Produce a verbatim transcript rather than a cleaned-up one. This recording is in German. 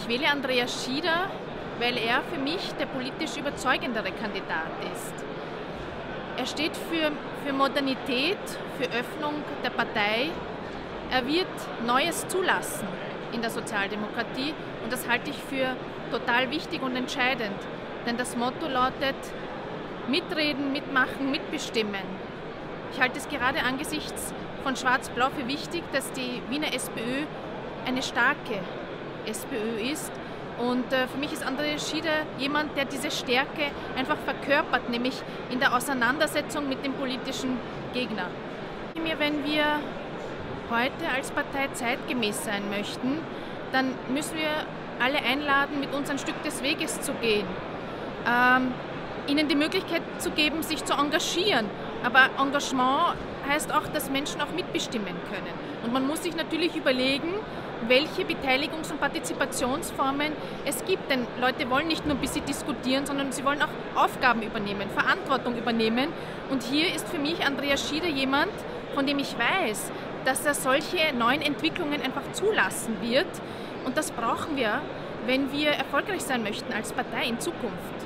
Ich wähle Andreas Schieder, weil er für mich der politisch überzeugendere Kandidat ist. Er steht für, für Modernität, für Öffnung der Partei. Er wird Neues zulassen in der Sozialdemokratie und das halte ich für total wichtig und entscheidend. Denn das Motto lautet: mitreden, mitmachen, mitbestimmen. Ich halte es gerade angesichts von Schwarz-Blau für wichtig, dass die Wiener SPÖ eine starke SPÖ ist. Und äh, für mich ist Andreas Schieder jemand, der diese Stärke einfach verkörpert, nämlich in der Auseinandersetzung mit dem politischen Gegner. Ich denke mir, wenn wir heute als Partei zeitgemäß sein möchten, dann müssen wir alle einladen, mit uns ein Stück des Weges zu gehen. Ähm, ihnen die Möglichkeit zu geben, sich zu engagieren. Aber Engagement heißt auch, dass Menschen auch mitbestimmen können. Und man muss sich natürlich überlegen, welche Beteiligungs- und Partizipationsformen es gibt. Denn Leute wollen nicht nur ein bisschen diskutieren, sondern sie wollen auch Aufgaben übernehmen, Verantwortung übernehmen. Und hier ist für mich Andreas Schieder jemand, von dem ich weiß, dass er solche neuen Entwicklungen einfach zulassen wird. Und das brauchen wir, wenn wir erfolgreich sein möchten als Partei in Zukunft.